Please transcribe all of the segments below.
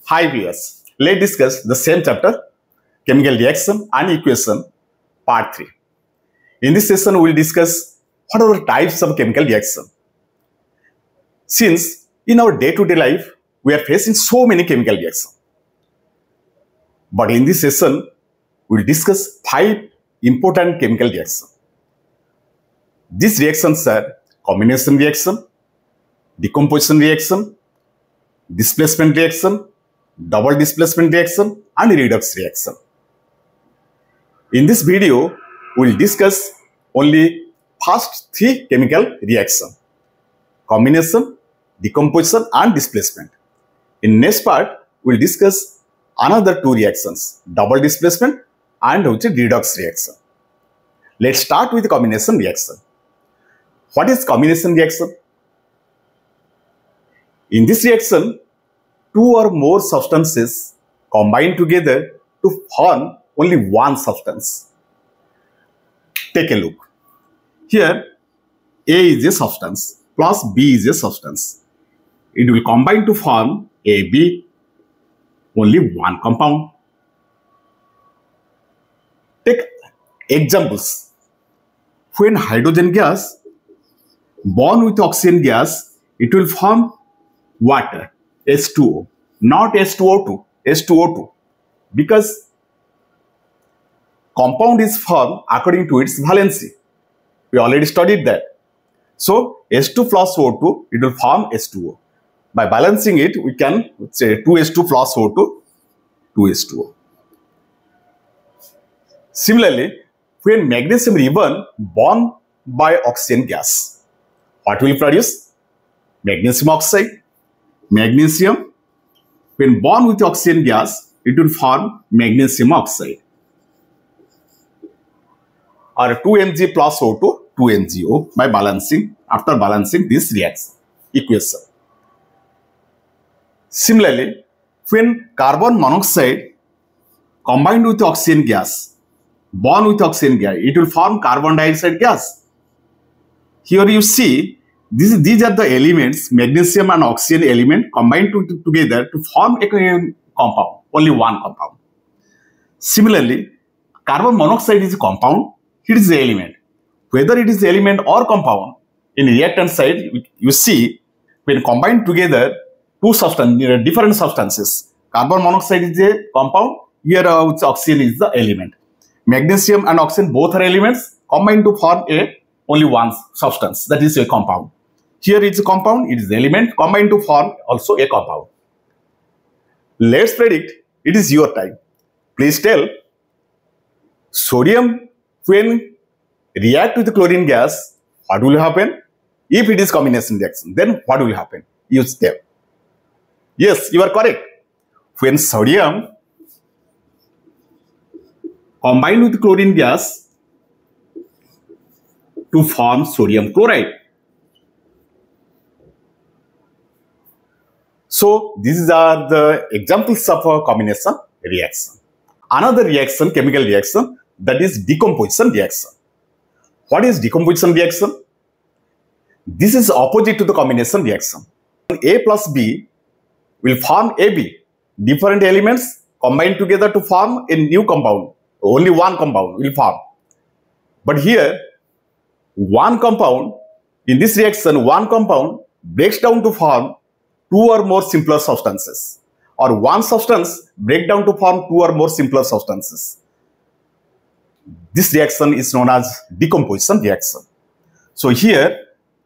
Hi viewers, let's discuss the same chapter, chemical reaction and equation, part 3. In this session, we will discuss what are the types of chemical reaction. Since in our day-to-day life, we are facing so many chemical reactions. But in this session, we will discuss 5 important chemical reactions. These reactions are combination reaction, decomposition reaction, displacement reaction, double displacement reaction and redox reaction. In this video, we will discuss only first 3 chemical reactions: combination, decomposition and displacement. In next part, we will discuss another 2 reactions: double displacement and redox reaction. Let's start with combination reaction. What is combination reaction? In this reaction, 2 or more substances combine together to form only one substance. Take a look. Here, A is a substance plus B is a substance. It will combine to form AB, only one compound. Take examples. When hydrogen gas bond with oxygen gas, it will form water, H2O, not H2O2, H2O2, because compound is formed according to its valency. We already studied that. So H2 plus O2, it will form H2O. By balancing it, we can say 2H2 plus O2, 2H2O. Similarly, when magnesium ribbon bond by oxygen gas, what will produce? Magnesium oxide. Magnesium, when bond with oxygen gas, it will form magnesium oxide. Or 2Mg plus O2, 2MgO by balancing, after balancing this reaction equation. Similarly, when carbon monoxide combined with oxygen gas, bond with oxygen gas, it will form carbon dioxide gas. Here you see, these are the elements, magnesium and oxygen element combined together to form a compound, only one compound. Similarly, carbon monoxide is a compound, it is the element. Whether it is the element or compound, in reactant side, you see, when combined together, different substances. Carbon monoxide is a compound, here oxygen is the element. Magnesium and oxygen both are elements, combined to form only one substance, that is a compound. Here it's a compound, it is the element, combined to form also a compound. Let's predict, it is your time. Please tell, sodium when react with chlorine gas, what will happen? If it is combination reaction, then what will happen? You tell. Yes, you are correct. When sodium combined with chlorine gas to form sodium chloride. So these are the examples of a combination reaction. Another reaction, chemical reaction, that is decomposition reaction. What is decomposition reaction? This is opposite to the combination reaction. A plus B will form AB. Different elements combine together to form a new compound. Only one compound will form. But here, one compound, in this reaction, one compound breaks down to form 2 or more simpler substances. Or one substance breaks down to form 2 or more simpler substances. This reaction is known as decomposition reaction. So here,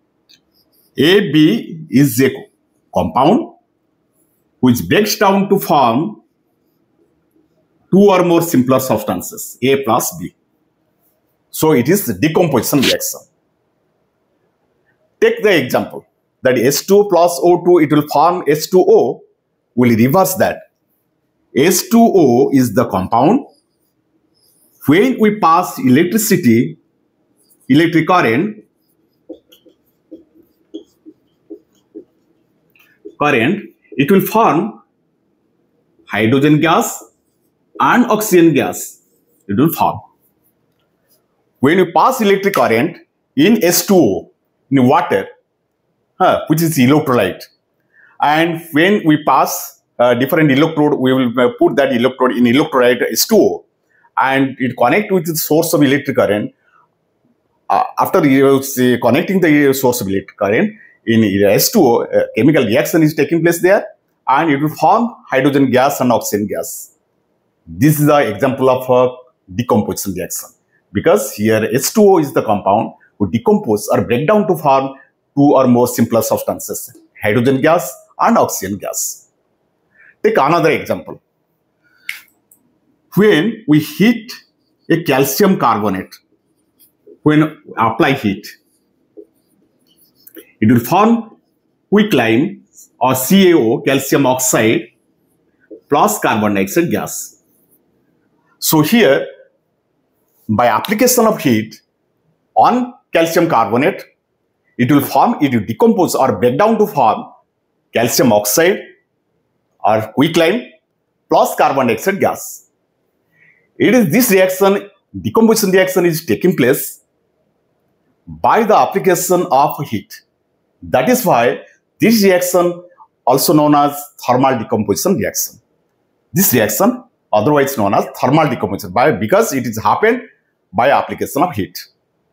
AB is a compound which breaks down to form 2 or more simpler substances, A plus B. So it is decomposition reaction. Take the example that H2 plus O2, it will form H2O. We'll reverse that. H2O is the compound. When we pass electric current, it will form hydrogen gas and oxygen gas. It will form. When you pass electric current in H2O, in water, which is electrolyte, and when we pass different electrode, we will put that electrode in electrolyte H2O and it connect with the source of electric current. After connecting the source of electric current in H2O, chemical reaction is taking place there and it will form hydrogen gas and oxygen gas. This is the example of a decomposition reaction because here H2O is the compound who decompose or break down to form two or more simpler substances, hydrogen gas and oxygen gas. Take another example. When we heat a calcium carbonate, when apply heat, it will form quicklime or CaO, calcium oxide, plus carbon dioxide gas. So here, by application of heat on calcium carbonate, it will decompose or break down to form calcium oxide or quicklime plus carbon dioxide gas. It is this reaction, decomposition reaction is taking place by the application of heat. That is why this reaction also known as thermal decomposition reaction. This reaction otherwise known as thermal decomposition because it is happened by application of heat.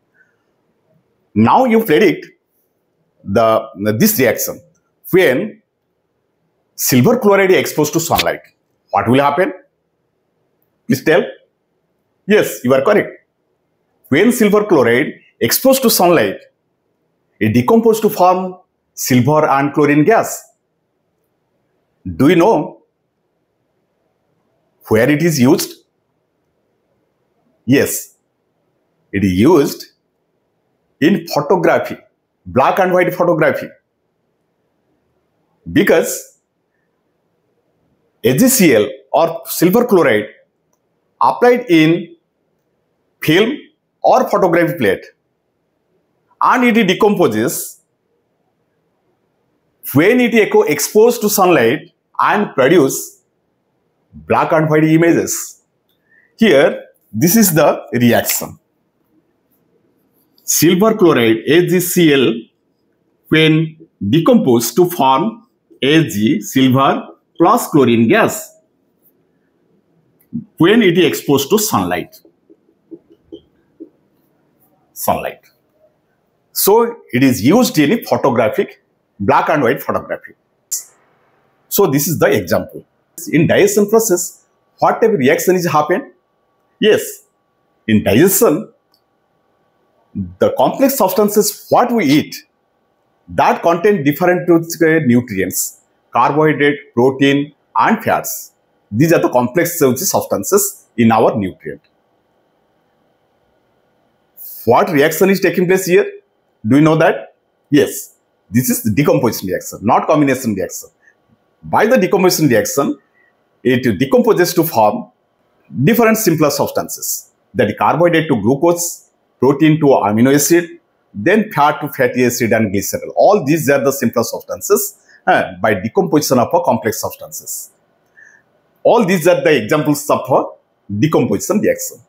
Now you predict this reaction when silver chloride is exposed to sunlight. What will happen? Please tell. Yes, you are correct. When silver chloride exposed to sunlight, it decomposes to form silver and chlorine gas. Do you know where it is used? Yes, it is used in photography, black and white photography. Because AgCl or silver chloride applied in film or photography plate and it decomposes when it is exposed to sunlight and produce black and white images. Here, this is the reaction. Silver chloride AgCl when decomposed to form Ag, silver plus chlorine gas when it is exposed to sunlight. So it is used in photographic, black and white photography. So this is the example. In digestion process, what type of reaction is happen? Yes, in digestion, the complex substances what we eat that contain different nutrients, carbohydrate, protein and fats. These are the complex substances in our nutrient. What reaction is taking place here? Do you know that? Yes, this is the decomposition reaction, not combination reaction. By the decomposition reaction, it decomposes to form different simpler substances. That is carbohydrate to glucose, protein to amino acid, then fat to fatty acid and glycerol. All these are the simpler substances by decomposition of complex substances. All these are the examples of decomposition reaction.